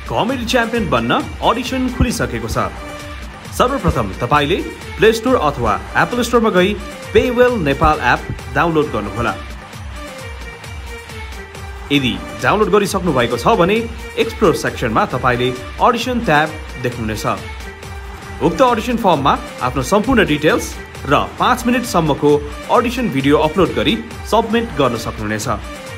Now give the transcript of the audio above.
Comedy champion बन्न audition खुलिसकेको छ। सर्वप्रथम तपाईले प्ले स्टोर अथवा एप्पल स्टोरमा गई पेवेल नेपाल एप डाउनलोड गर्नुहोला। यदि डाउनलोड गरिसक्नु भएको छ भने एक्सप्लोर सेक्सनमा तपाईले अडिसन ट्याब देख्नुहुनेछ। उक्त अडिसन फर्ममा आफ्नो सम्पूर्ण डिटेल्स र 5 मिनेटसम्मको अडिसन भिडियो अपलोड गरी सबमिट गर्न सक्नुहुनेछ।